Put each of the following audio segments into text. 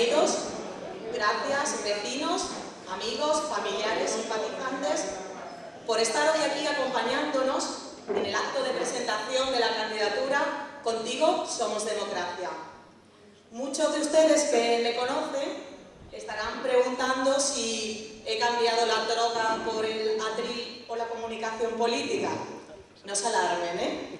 compañeros, gracias, vecinos, amigos, familiares, simpatizantes, por estar hoy aquí acompañándonos en el acto de presentación de la candidatura Contigo Somos Democracia. Muchos de ustedes que me conocen estarán preguntando si he cambiado la droga por el atril o la comunicación política. No se alarmen,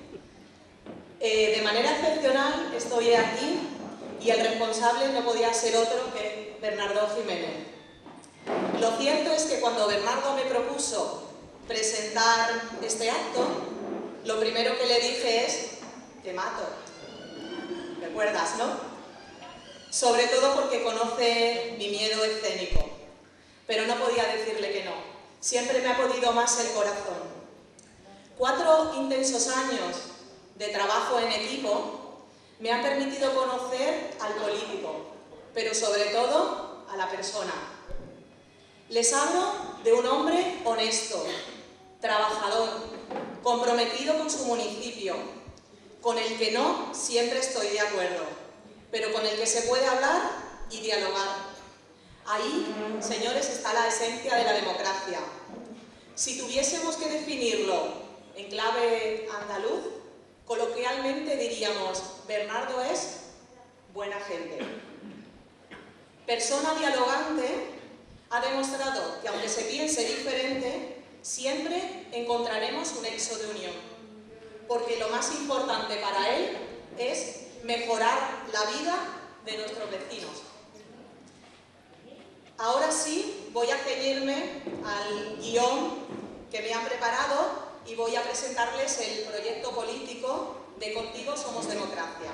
de manera excepcional estoy aquí y el responsable no podía ser otro que Bernardo Jiménez. Lo cierto es que cuando Bernardo me propuso presentar este acto, lo primero que le dije es: te mato. ¿Recuerdas, no? Sobre todo porque conoce mi miedo escénico. Pero no podía decirle que no. Siempre me ha podido más el corazón. 4 intensos años de trabajo en equipo me han permitido conocer al político, pero sobre todo a la persona. Les hablo de un hombre honesto, trabajador, comprometido con su municipio, con el que no siempre estoy de acuerdo, pero con el que se puede hablar y dialogar. Ahí, señores, está la esencia de la democracia. Si tuviésemos que definirlo en clave andaluz, coloquialmente diríamos: Bernardo es buena gente. Persona dialogante, ha demostrado que aunque se piense diferente, siempre encontraremos un nexo de unión, porque lo más importante para él es mejorar la vida de nuestros vecinos. Ahora sí, voy a ceñirme al guión que me han preparado y voy a presentarles el proyecto político de Contigo Somos Democracia.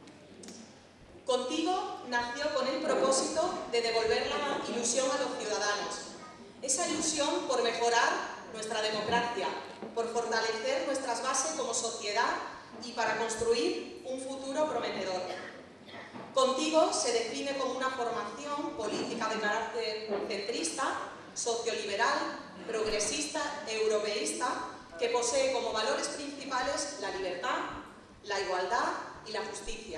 Contigo nació con el propósito de devolver la ilusión a los ciudadanos. Esa ilusión por mejorar nuestra democracia, por fortalecer nuestras bases como sociedad y para construir un futuro prometedor. Contigo se define como una formación política de carácter centrista, socioliberal, progresista, europeísta, que posee como valores principales la libertad, la igualdad y la justicia.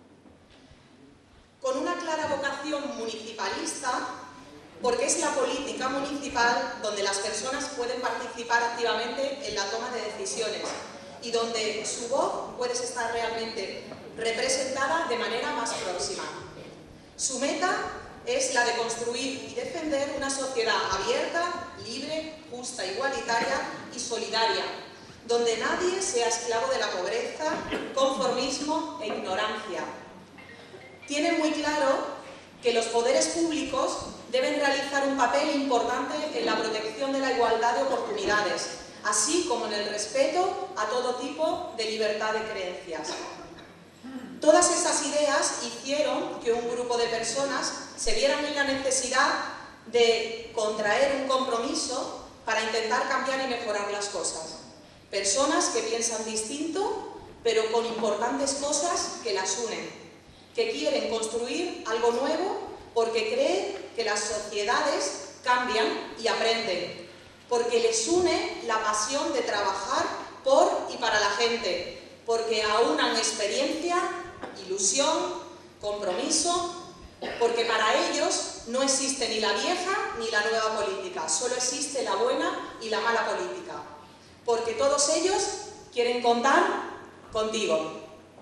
Con una clara vocación municipalista, porque es la política municipal donde las personas pueden participar activamente en la toma de decisiones y donde su voz puede estar realmente representada de manera más próxima. Su meta es la de construir y defender una sociedad abierta, libre, justa, igualitaria y solidaria, donde nadie sea esclavo de la pobreza, conformismo e ignorancia. Tiene muy claro que los poderes públicos deben realizar un papel importante en la protección de la igualdad de oportunidades, así como en el respeto a todo tipo de libertad de creencias. Todas esas ideas hicieron que un grupo de personas se vieran en la necesidad de contraer un compromiso para intentar cambiar y mejorar las cosas. Personas que piensan distinto, pero con importantes cosas que las unen, que quieren construir algo nuevo porque creen que las sociedades cambian y aprenden, porque les une la pasión de trabajar por y para la gente, porque aunan experiencia, ilusión, compromiso, porque para ellos no existe ni la vieja ni la nueva política, solo existe la buena y la mala política, porque todos ellos quieren contar contigo.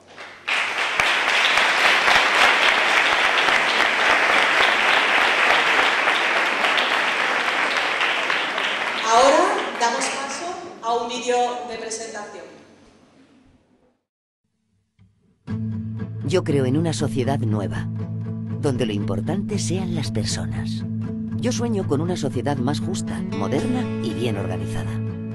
Ahora damos paso a un vídeo de presentación. Yo creo en una sociedad nueva, donde lo importante sean las personas. Yo sueño con una sociedad más justa, moderna y bien organizada.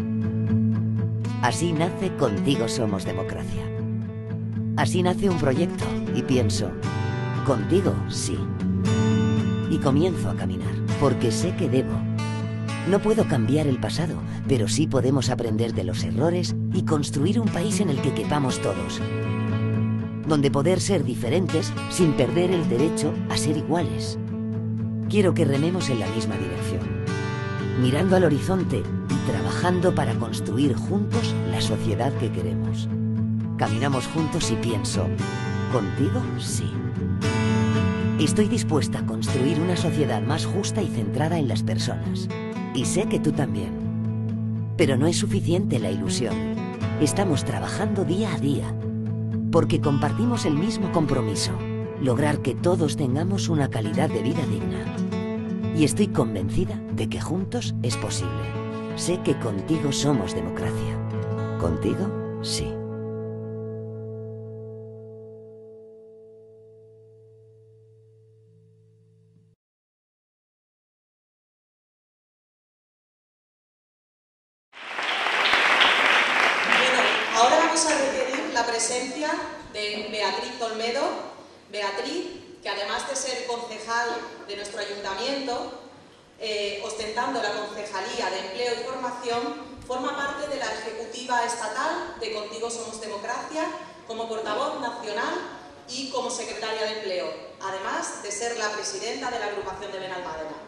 Así nace Contigo Somos Democracia. Así nace un proyecto y pienso, contigo sí. Y comienzo a caminar, porque sé que debo. No puedo cambiar el pasado, pero sí podemos aprender de los errores y construir un país en el que quepamos todos, donde poder ser diferentes sin perder el derecho a ser iguales. Quiero que rememos en la misma dirección, mirando al horizonte y trabajando para construir juntos la sociedad que queremos. Caminamos juntos y pienso, contigo sí. Estoy dispuesta a construir una sociedad más justa y centrada en las personas. Y sé que tú también. Pero no es suficiente la ilusión. Estamos trabajando día a día. Porque compartimos el mismo compromiso. Lograr que todos tengamos una calidad de vida digna. Y estoy convencida de que juntos es posible. Sé que contigo somos democracia. Contigo, sí. Ahora vamos a requerir la presencia de Beatriz Olmedo. Beatriz, que además de ser concejal de nuestro ayuntamiento, ostentando la Concejalía de Empleo y Formación, forma parte de la Ejecutiva Estatal de Contigo Somos Democracia, como portavoz nacional y como secretaria de Empleo, además de ser la presidenta de la agrupación de Benalmádena.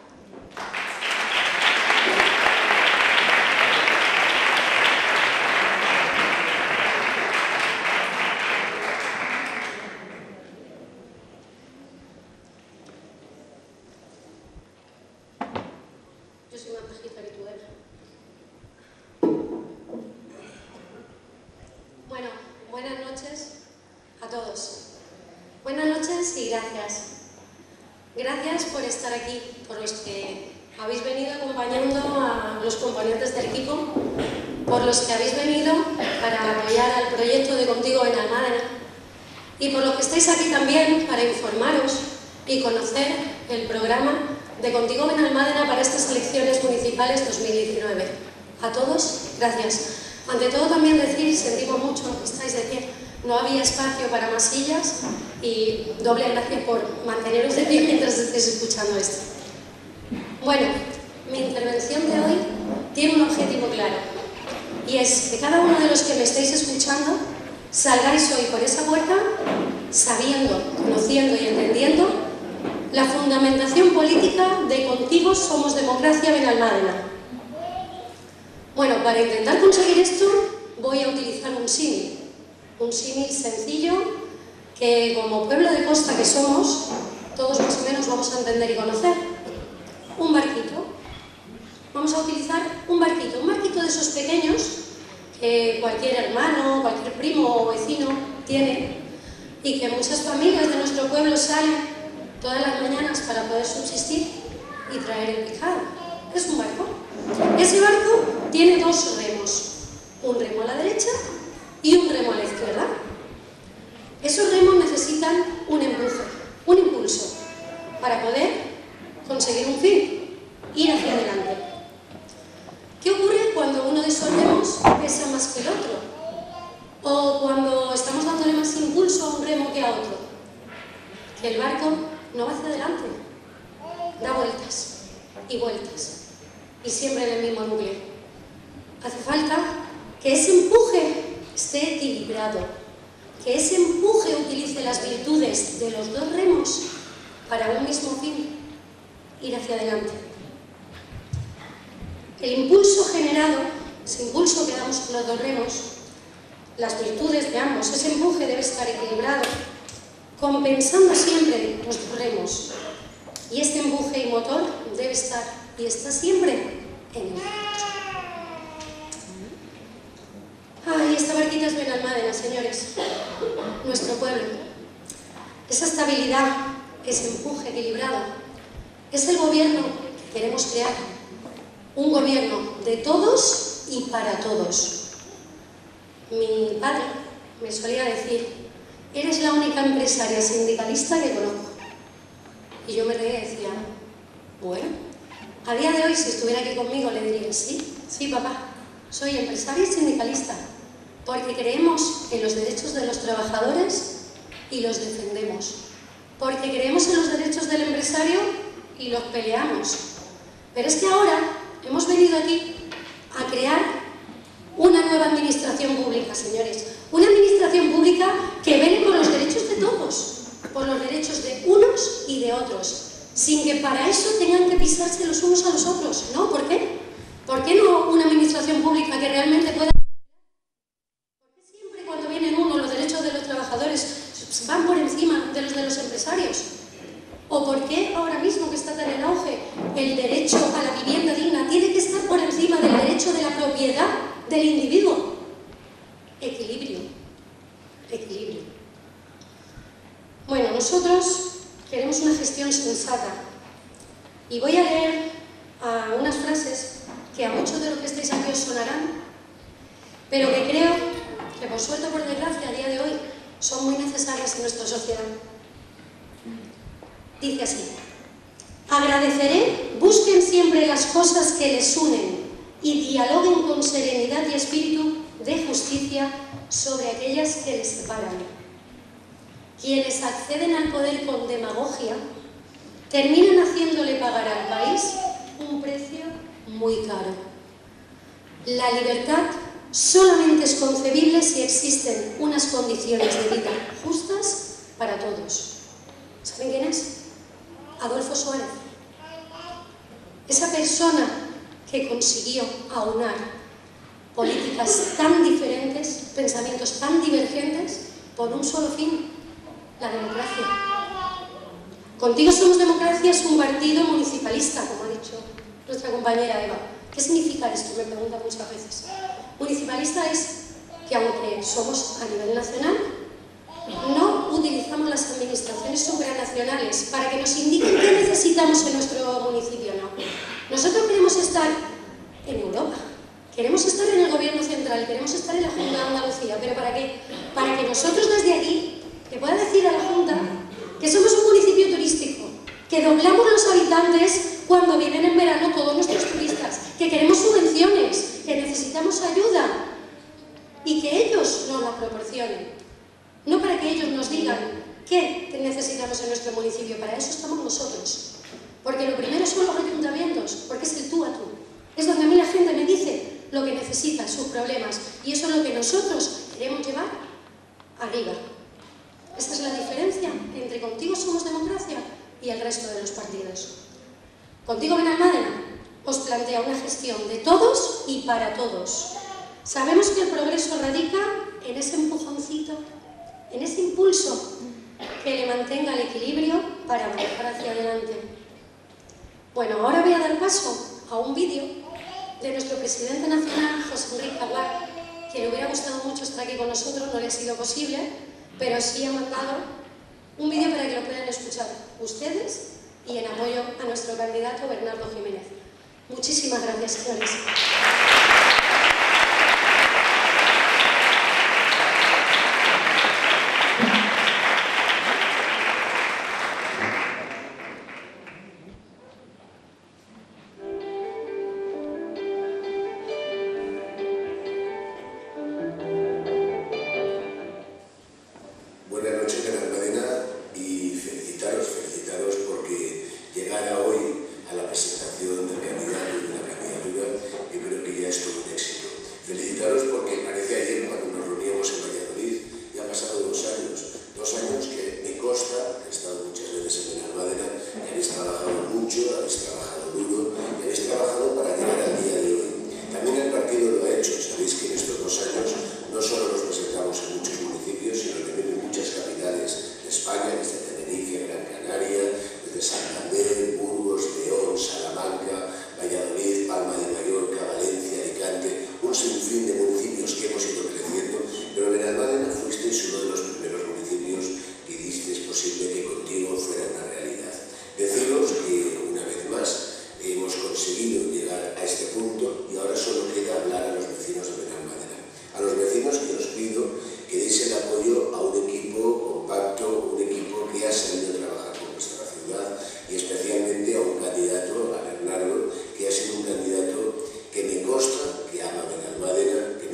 Bueno, buenas noches a todos. Buenas noches y gracias. Gracias por estar aquí, por los que habéis venido acompañando a los componentes del equipo, por los que habéis venido para apoyar al proyecto de Contigo Benalmádena y por los que estáis aquí también para informaros y conocer el programa de Contigo Benalmádena para estas elecciones municipales 2019. A todos, gracias. Ante todo también decir, sentimos mucho que estáis de pie, no había espacio para más sillas y doble gracias por manteneros de pie mientras estéis escuchando esto. Bueno, mi intervención de hoy tiene un objetivo claro y es que cada uno de los que me estáis escuchando salgáis hoy por esa puerta sabiendo, conociendo y entendiendo la fundamentación política de Contigo Somos Democracia Benalmádena. Bueno, para intentar conseguir esto voy a utilizar un símil sencillo que como pueblo de costa que somos, todos más o menos vamos a entender y conocer. Un barquito. Vamos a utilizar un barquito de esos pequeños que cualquier hermano, cualquier primo o vecino tiene y que muchas familias de nuestro pueblo salen todas las mañanas para poder subsistir y traer el pescado. Es un barco. Ese barco tiene dos remos, un remo a la derecha y un remo a la izquierda. Esos remos necesitan un empuje, un impulso, para poder conseguir un fin, ir hacia adelante. ¿Qué ocurre cuando uno de esos remos pesa más que el otro? O cuando estamos dándole más impulso a un remo que a otro. Que el barco no va hacia adelante, da vueltas y vueltas. Y siempre en el mismo núcleo. Hace falta que ese empuje esté equilibrado, que ese empuje utilice las virtudes de los dos remos para un mismo fin, ir hacia adelante. El impulso generado, ese impulso que damos con los dos remos, las virtudes de ambos, ese empuje debe estar equilibrado, compensando siempre los dos remos. Y este empuje y motor debe estar y está siempre en el centro. Ay, esta barquita es Benalmádena, señores. Nuestro pueblo. Esa estabilidad, ese empuje equilibrado, es el gobierno que queremos crear. Un gobierno de todos y para todos. Mi padre me solía decir, eres la única empresaria sindicalista que conozco. Y yo me reía y decía, bueno, a día de hoy, si estuviera aquí conmigo, le diría, sí, papá, soy empresaria y sindicalista, porque creemos en los derechos de los trabajadores y los defendemos, porque creemos en los derechos del empresario y los peleamos. Pero es que ahora hemos venido aquí a crear una nueva administración pública, señores, una administración pública que vele por los derechos de todos, por los derechos de unos y de otros, sin que para eso tengan que pisarse los unos a los otros. ¿No? ¿Por qué? ¿Por qué no una administración pública que realmente pueda... ¿Por qué siempre cuando vienen uno los derechos de los trabajadores van por encima de los empresarios? propiedad del individuo. Equilibrio. Equilibrio. Bueno, nosotros queremos una gestión sensata. Y voy a leer unas frases que a muchos de los que estáis aquí os sonarán, pero que creo que por suerte o por desgracia a día de hoy son muy necesarias en nuestra sociedad. Dice así: agradeceré, busquen siempre las cosas que les unen y dialoguen con serenidad y espíritu de justicia sobre aquellas que les separan. Quienes acceden al poder con demagogia terminan haciéndole pagar al país un precio muy caro. La libertad solamente es concebible si existen unas condiciones de vida justas para todos. ¿Saben quién es? Adolfo Suárez. Esa persona que consiguió aunar políticas tan diferentes, pensamientos tan divergentes, por un solo fin: la democracia. Contigo Somos Democracia es un partido municipalista, como ha dicho nuestra compañera Eva. ¿Qué significa esto? Me preguntan muchas veces. Municipalista es que, aunque somos a nivel nacional, no utilizamos las administraciones supranacionales para que nos indiquen qué necesitamos en nuestro municipio, no. Nosotros queremos estar en Europa, queremos estar en el Gobierno central, queremos estar en la Junta de Andalucía, pero ¿para qué? Para que nosotros desde aquí le pueda decir a la Junta que somos un municipio turístico, que doblamos los habitantes cuando vienen en verano todos nuestros turistas, que queremos subvenciones, que necesitamos ayuda y que ellos nos la proporcionen. No para que ellos nos digan qué necesitamos en nuestro municipio, para eso estamos nosotros. Porque lo primero son los ayuntamientos, porque es el tú a tú. Es donde a mí la gente me dice lo que necesita, sus problemas, y eso es lo que nosotros queremos llevar arriba. Esta es la diferencia entre Contigo Somos Democracia y el resto de los partidos. Contigo Benalmádena os plantea una gestión de todos y para todos. Sabemos que el progreso radica en ese empujoncito, en ese impulso que le mantenga el equilibrio para avanzar hacia adelante. Bueno, ahora voy a dar paso a un vídeo de nuestro presidente nacional, José Enrique Aguar, que le hubiera gustado mucho estar aquí con nosotros, no le ha sido posible, pero sí ha mandado un vídeo para que lo puedan escuchar ustedes y en apoyo a nuestro candidato Bernardo Jiménez. Muchísimas gracias, señores. que me consta que ama Benalmádena, que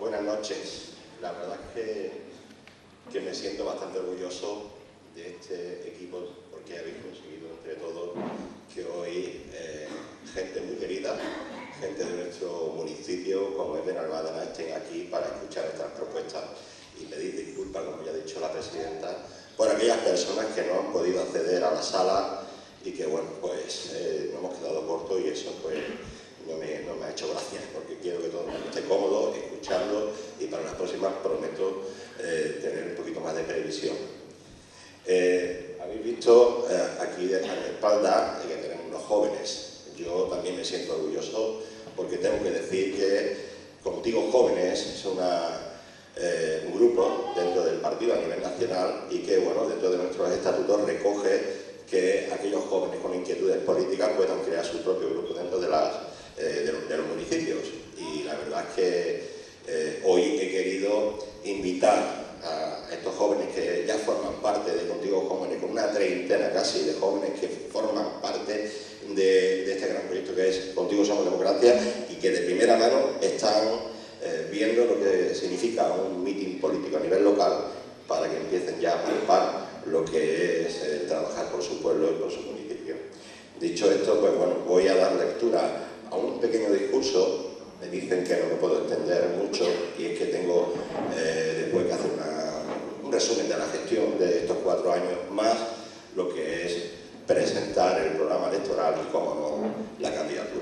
buenas noches. La verdad es que me siento bastante orgulloso de este equipo porque habéis conseguido entre todos que hoy gente muy querida, gente de nuestro municipio como es Benalmádena, estén aquí para escuchar estas propuestas y pedir disculpas, como ya ha dicho la presidenta, por aquellas personas que no han podido acceder a la sala y que, bueno, pues nos hemos quedado cortos y eso pues no me ha hecho gracia, porque quiero que todo el mundo esté cómodo, escucharlo y para las próximas prometo tener un poquito más de previsión. Habéis visto aquí a mi espalda que tenemos unos jóvenes. Yo también me siento orgulloso porque tengo que decir que, como digo, jóvenes es un grupo dentro del partido a nivel nacional y que, bueno, dentro de nuestros estatutos recoge que aquellos jóvenes con inquietudes políticas puedan crear su propio grupo dentro de los municipios. Y la verdad es que hoy he querido invitar a estos jóvenes que ya forman parte de Contigo Jóvenes, con una treintena casi de jóvenes que forman parte de este gran proyecto que es Contigo Somos Democracia y que de primera mano están viendo lo que significa un mitin político a nivel local para que empiecen ya a palpar lo que es trabajar por su pueblo y por su municipio. Dicho esto, pues bueno, voy a dar lectura a un pequeño discurso. Me dicen que no me puedo extender mucho y es que tengo después que hacer un resumen de la gestión de estos 4 años, más lo que es presentar el programa electoral y, como no, la candidatura.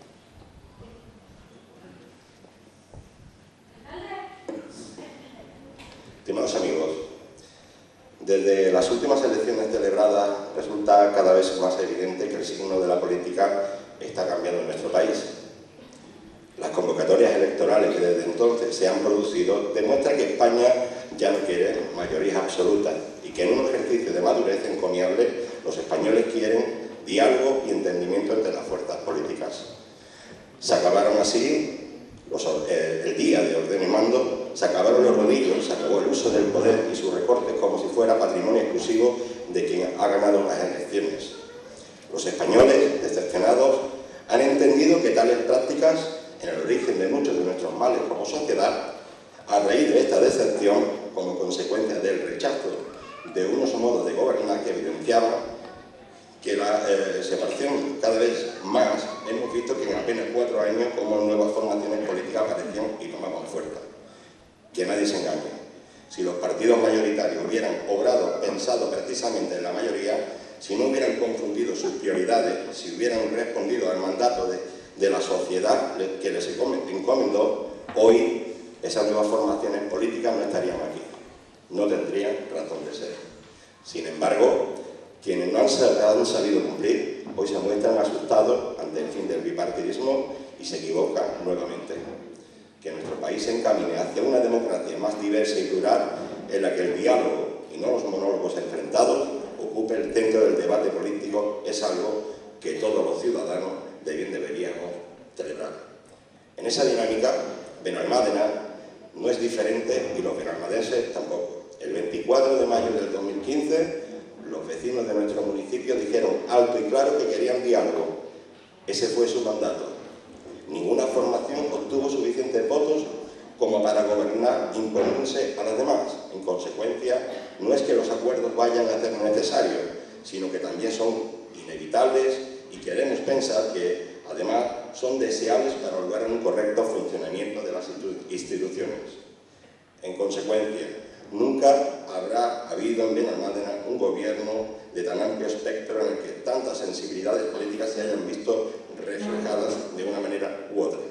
Estimados amigos, desde las últimas elecciones celebradas resulta cada vez más evidente que el signo de la política está cambiando en nuestro país. Las convocatorias electorales que desde entonces se han producido demuestran que España ya no quiere mayorías absolutas y que en un ejercicio de madurez encomiable los españoles quieren diálogo y entendimiento entre las fuerzas políticas. Se acabaron así el día de orden y mando, se acabaron los rodillos, se acabó el uso del poder y sus recortes como si fuera patrimonio exclusivo de quien ha ganado unas elecciones. Los españoles, decepcionados, han entendido que tales prácticas, en el origen de muchos de nuestros males como sociedad, a raíz de esta decepción, como consecuencia del rechazo de unos modos de gobernar que evidenciaban que la separación cada vez más, hemos visto que en apenas 4 años como nuevas formaciones políticas aparecían y tomaban fuerza. Que nadie se engañe. Si los partidos mayoritarios hubieran obrado pensado precisamente en la mayoría, si no hubieran confundido sus prioridades, si hubieran respondido al mandato de la sociedad que les encomendó, hoy esas nuevas formaciones políticas no estarían aquí, no tendrían razón de ser. Sin embargo, quienes no han sabido cumplir, hoy se muestran asustados ante el fin del bipartidismo y se equivocan nuevamente. Que nuestro país se encamine hacia una democracia más diversa y plural en la que el diálogo y no los monólogos enfrentados ocupe el centro del debate político es algo que todos los ciudadanos deberíamos celebrar. En esa dinámica, Benalmádena no es diferente y los benalmadenses tampoco. El 24 de mayo del 2015, los vecinos de nuestro municipio dijeron alto y claro que querían diálogo. Ese fue su mandato. Ninguna formación obtuvo suficientes votos como para gobernar imponiéndose a las demás. En consecuencia, no es que los acuerdos vayan a ser necesarios, sino que también son inevitables y queremos pensar que, además, son deseables para lograr un correcto funcionamiento de las instituciones. En consecuencia, nunca habrá habido en Benalmádena un gobierno de tan amplio espectro en el que tantas sensibilidades políticas se hayan visto reflejadas de una manera u otra.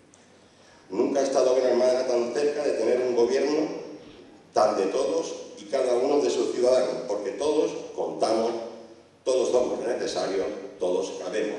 Nunca ha estado Benalmádena tan cerca de tener un gobierno tan de todos y cada uno de sus ciudadanos, porque todos contamos, todos somos necesarios, todos cabemos.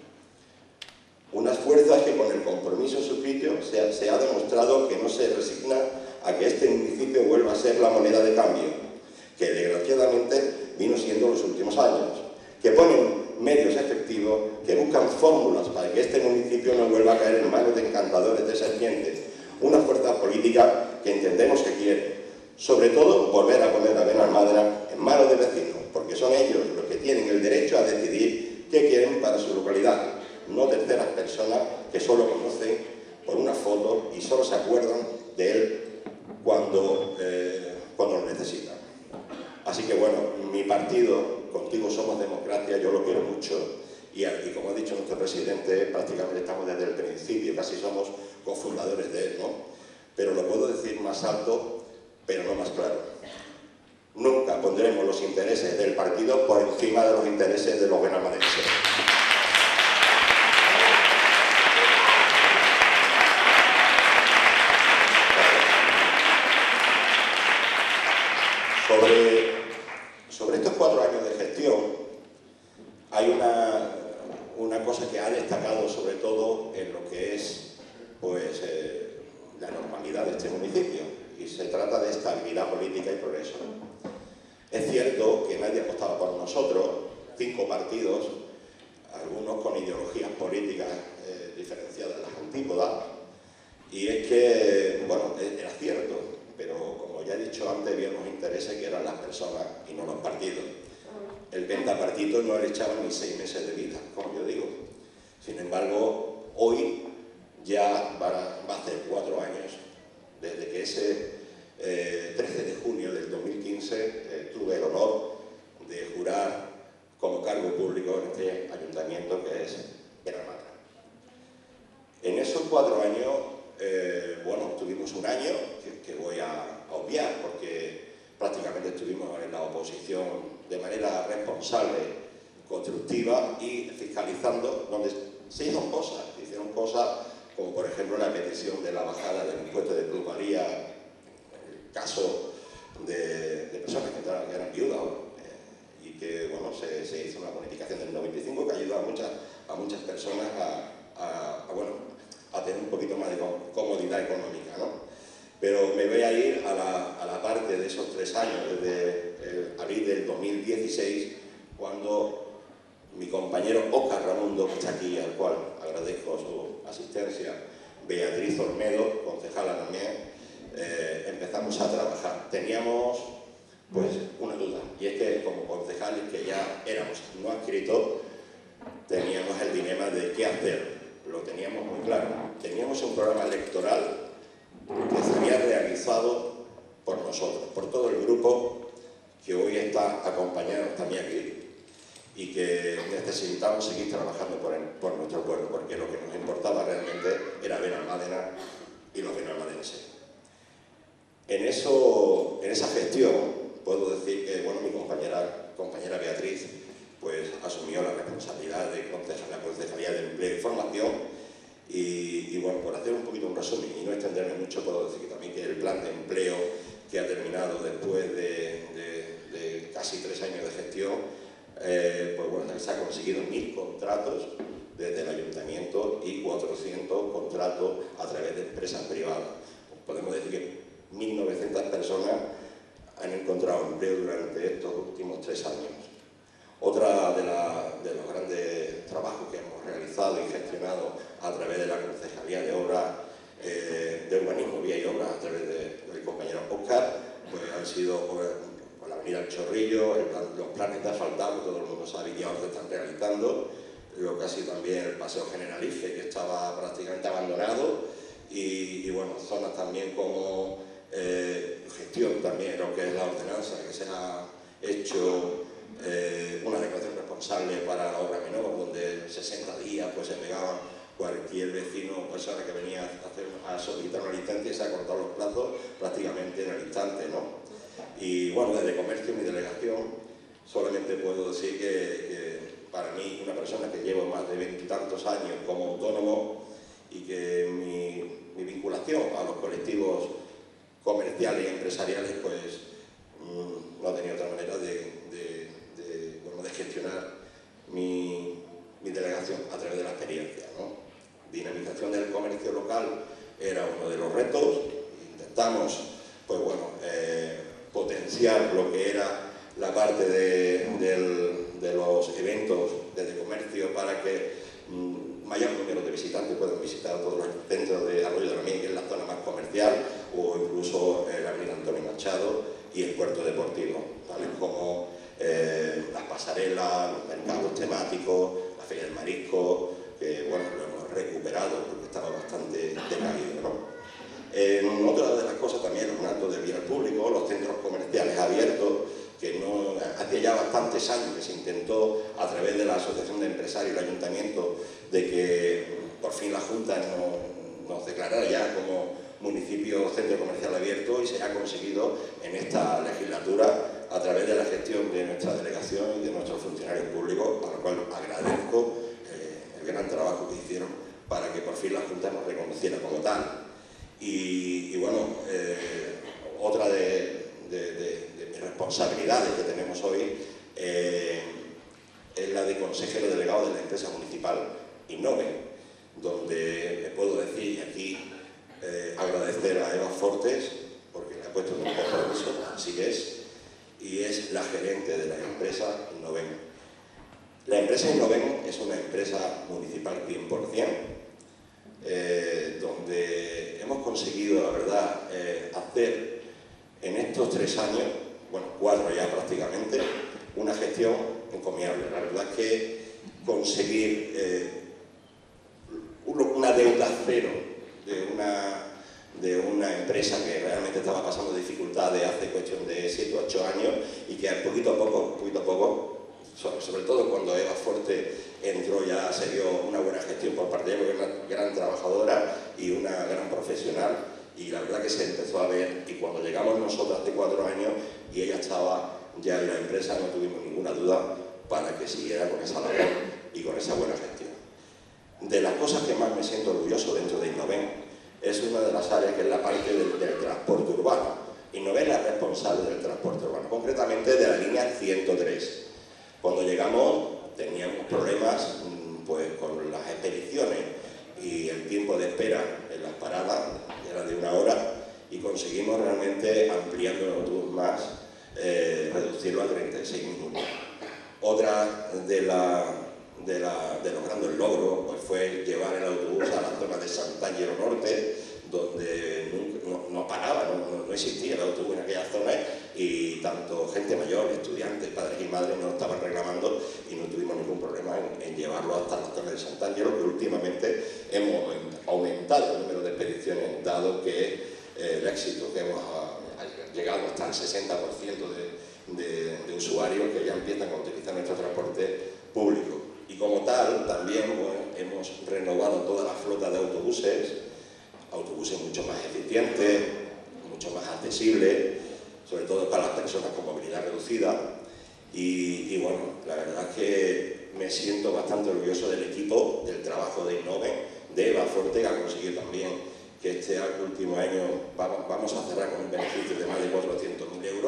Unas fuerzas que con el compromiso suscrito se ha demostrado que no se resigna a que este municipio vuelva a ser la moneda de cambio, que desgraciadamente vino siendo los últimos años, que ponen medios efectivos, que buscan fórmulas para que este municipio no vuelva a caer en manos de encantadores de serpientes, una fuerza política que entendemos que quiere, sobre todo, volver a poner a Benalmádena en manos de vecinos, porque son ellos los que tienen el derecho a decidir qué quieren para su localidad, no terceras personas que solo conocen por una foto y solo se acuerdan de él cuando lo necesitan. Así que bueno, mi partido, Contigo Somos Democracia, yo lo quiero mucho y como ha dicho nuestro presidente, prácticamente estamos desde el principio, casi somos cofundadores de él, ¿no? Pero lo puedo decir más alto, pero no más claro. Nunca pondremos los intereses del partido por encima de los intereses de los benalmadenses. Sobre estos 4 años de gestión, hay una cosa que ha destacado sobre todo en lo que es pues, la normalidad de este municipio, y se trata de estabilidad política y progreso. Es cierto que nadie apostaba por nosotros, 5 partidos, algunos con ideologías políticas diferenciadas, las antípodas, y es que, bueno, era cierto, pero como ya he dicho antes, había unos intereses que eran las personas y no los partidos. El pentapartito no le echaba ni 6 meses de vida, como yo digo. Sin embargo, hoy ya va a hacer 4 años desde que ese 13 de junio del 2015 tuve el honor de jurar como cargo público en este ayuntamiento que es Benalmádena. En esos 4 años, bueno, tuvimos un año que voy a obviar porque prácticamente estuvimos en la oposición de manera responsable, constructiva y fiscalizando, donde se hicieron cosas como por ejemplo la petición de la bajada del impuesto de plusvalía, el caso de personas que eran viudas, y que bueno, se hizo una bonificación del 95 que ayuda a muchas personas a tener un poquito más de comodidad económica, ¿no? Pero me voy a ir a la parte de esos 3 años, desde abril del 2016, cuando mi compañero Óscar Ramundo, que está aquí, al cual agradezco su asistencia, Beatriz Olmedo, concejala también, empezamos a trabajar. Teníamos pues una duda, y es que como concejales que ya éramos no adscritos, teníamos el dilema de qué hacer. Lo teníamos muy claro. Teníamos un programa electoral que se había realizado por nosotros, por todo el grupo que hoy está acompañándonos también aquí, y que necesitamos seguir trabajando por nuestro pueblo, porque lo que nos importaba realmente era Benalmádena y los benalmadenses. En esa gestión puedo decir que bueno, mi compañera Beatriz pues asumió la responsabilidad de la Concejalía de Empleo y Formación, y bueno, por hacer un poquito un resumen y no extenderme mucho, puedo decir que también que el plan de empleo que ha terminado después de casi 3 años de gestión, pues bueno, se ha conseguido 1000 contratos desde el ayuntamiento y 400 contratos a través de empresas privadas. Podemos decir que 1900 personas han encontrado empleo durante estos últimos 3 años. Otra de los grandes trabajos que hemos realizado y gestionado a través de la Concejalía de Obras, de Urbanismo, Vía y Obras, a través del compañero Óscar, pues han sido por la avenida El Chorrillo, los planes de asfaltado, que todo el mundo sabe que ahora se están realizando, lo que ha sido también el Paseo Generalife, que estaba prácticamente abandonado, y bueno, zonas también como gestión también, lo que es la ordenanza, que se ha hecho una declaración responsable para la obra menor, donde en 60 días pues, se pegaban cualquier vecino o persona que venía a solicitar una licencia, y se ha cortado los plazos prácticamente en el instante, ¿no? Y bueno, desde Comercio, mi delegación, solamente puedo decir que para mí, una persona que llevo más de 20 y tantos años como autónomo, y que mi vinculación a los colectivos comerciales y empresariales, pues no tenía otra manera de gestionar mi delegación a través de la experiencia, ¿no? Dinamización del comercio local era uno de los retos. Intentamos, pues bueno, potenciar lo que era la parte de los eventos de comercio para que mayor número de visitantes puedan visitar todos los centros de Arroyo de la Miel, que es la zona más comercial, o incluso la avenida Antonio Machado y el puerto deportivo, tales como las pasarelas, los mercados temáticos, la feria del marisco, que bueno, lo hemos recuperado porque estaba bastante decaído, ¿no? En otra comerciales abiertos, que no, hace ya bastantes años que se intentó a través de la Asociación de Empresarios y el Ayuntamiento de que por fin la Junta nos declarara ya como municipio centro comercial abierto, y se ha conseguido en esta legislatura a través de la gestión de nuestra delegación y de nuestros funcionarios públicos, a lo cual agradezco el gran trabajo que hicieron para que por fin la Junta nos reconociera como tal. Y bueno, otra de mis responsabilidades que tenemos hoy es la de consejero delegado de la empresa municipal Innove, donde le puedo decir, y aquí agradecer a Eva Fortes, porque le ha puesto un compromiso, así es, y es la gerente de la empresa Innoven. La empresa Innoven es una empresa municipal 100%, donde hemos conseguido, la verdad, hacer en estos 3 años, bueno, 4 ya prácticamente, una gestión encomiable. La verdad es que conseguir una deuda cero de una empresa que realmente estaba pasando dificultades hace cuestión de 7 o 8 años, y que poquito a poco, sobre todo cuando Eva Forte entró, ya se dio una buena gestión por parte de ella, porque es una gran trabajadora y una gran profesional, y la verdad que se empezó a ver, y cuando llegamos nosotros hace 4 años y ella estaba ya en la empresa, no tuvimos ninguna duda para que siguiera con esa labor y con esa buena gestión. De las cosas que más me siento orgulloso dentro de Innoven es una de las áreas que es la parte del transporte urbano. Innoven es la responsable del transporte urbano, concretamente de la línea 103. Cuando llegamos teníamos problemas pues, con las expediciones, y el tiempo de espera en las paradas era de 1 hora, y conseguimos realmente, ampliando el autobús más, reducirlo a 36 minutos. Otra de los grandes logros pues, fue llevar el autobús a la zona de Sant'Angelo Norte, donde no paraba, no existía el autobús en aquella zona, y tanto gente mayor, estudiantes, padres y madres nos estaban reclamando, y no tuvimos ningún problema en llevarlo hasta la zona de Sant'Angelo, que últimamente hemos aumentado el número de expediciones, dado que el éxito que hemos llegado hasta el 60% de usuarios que ya empiezan a utilizar nuestro transporte público. Y como tal, también bueno, hemos renovado toda la flota de autobuses mucho más eficientes, mucho más accesibles, sobre todo para las personas con movilidad reducida. Y bueno, la verdad es que me siento bastante orgulloso del equipo, del trabajo de Innoven, de Eva Forte, que ha conseguido también que este último año vamos a cerrar con un beneficio de más de 400.000 euros.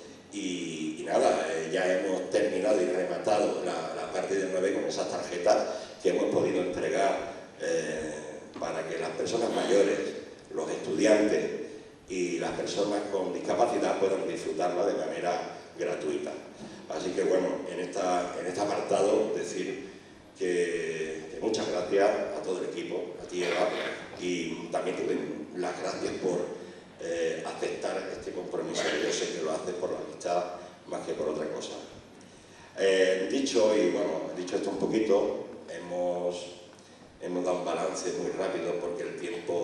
Y nada, ya hemos terminado y rematado la parte de 9 con esas tarjetas que hemos podido entregar para que las personas mayores, los estudiantes y las personas con discapacidad puedan disfrutarla de manera gratuita. Así que bueno, en este apartado decir que muchas gracias a todo el equipo, a ti Eva, y también te doy las gracias por aceptar este compromiso, que yo sé que lo haces por la amistad más que por otra cosa. Dicho esto un poquito, hemos dado un balance muy rápido porque el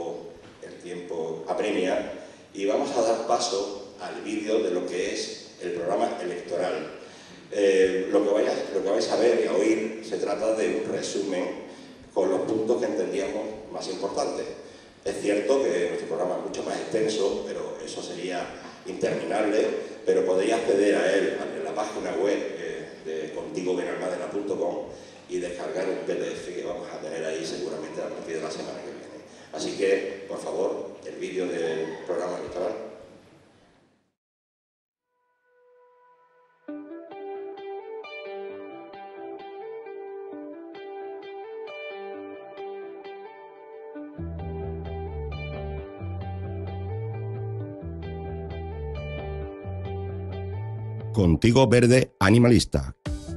tiempo apremia, y vamos a dar paso al vídeo de lo que es el programa electoral. Lo que vais a ver y a oír se trata de un resumen con los puntos que entendíamos más importantes. Es cierto que nuestro programa es mucho más extenso, pero eso sería interminable, pero podéis acceder a él en la página web de contigobenalmadena.com y descargar un PDF que vamos a tener ahí seguramente a partir de la semana que viene. Así que, por favor, el vídeo del programa electoral. Contigo Verde Animalista.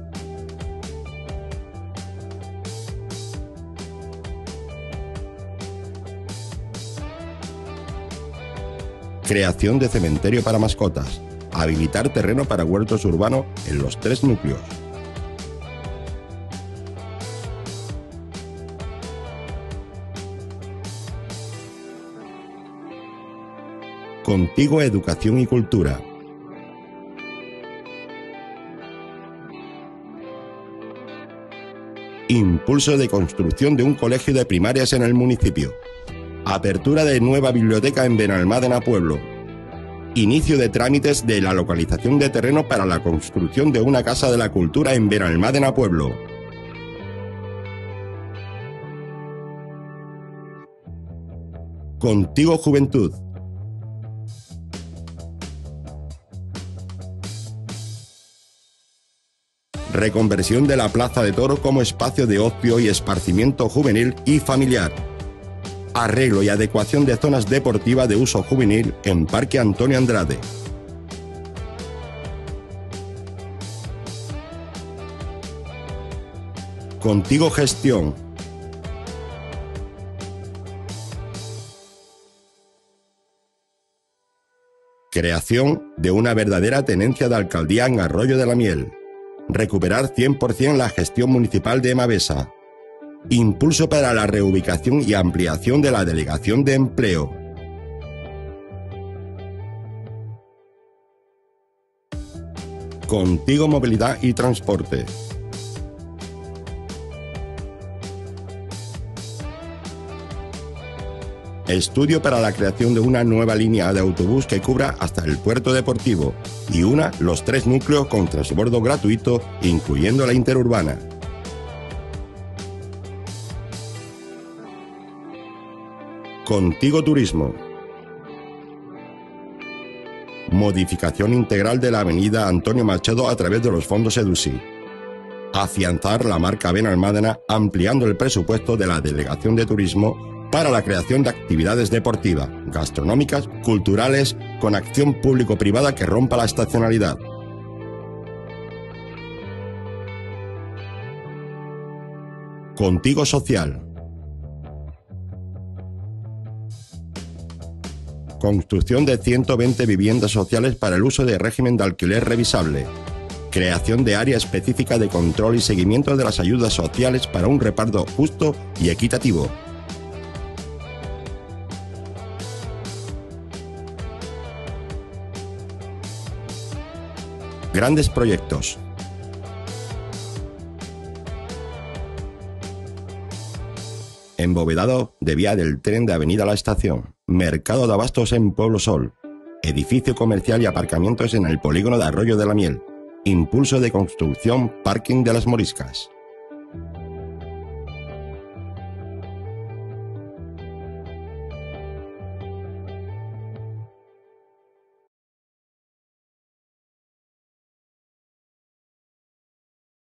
Creación de cementerio para mascotas. Habilitar terreno para huertos urbanos en los 3 núcleos. Contigo Educación y Cultura. Impulso de construcción de un colegio de primarias en el municipio. Apertura de nueva biblioteca en Benalmádena Pueblo. Inicio de trámites de la localización de terreno para la construcción de una casa de la cultura en Benalmádena Pueblo. Contigo Juventud. Reconversión de la Plaza de Toros como espacio de ocio y esparcimiento juvenil y familiar. Arreglo y adecuación de zonas deportivas de uso juvenil en Parque Antonio Andrade. Contigo Gestión. Creación de una verdadera tenencia de alcaldía en Arroyo de la Miel. Recuperar 100% la gestión municipal de Mavesa. Impulso para la reubicación y ampliación de la delegación de empleo. Contigo Movilidad y Transporte. Estudio para la creación de una nueva línea de autobús que cubra hasta el puerto deportivo y una los 3 núcleos con transbordo gratuito, incluyendo la interurbana. Contigo Turismo. Modificación integral de la avenida Antonio Machado a través de los fondos EDUSI. Afianzar la marca Benalmádena ampliando el presupuesto de la Delegación de Turismo para la creación de actividades deportivas, gastronómicas, culturales, con acción público-privada que rompa la estacionalidad. Contigo Social. Construcción de 120 viviendas sociales para el uso de régimen de alquiler revisable. Creación de área específica de control y seguimiento de las ayudas sociales para un reparto justo y equitativo. Grandes proyectos. Embovedado de vía del tren de Avenida La Estación. Mercado de abastos en Pueblo Sol. Edificio comercial y aparcamientos en el polígono de Arroyo de la Miel. Impulso de construcción Parking de las Moriscas.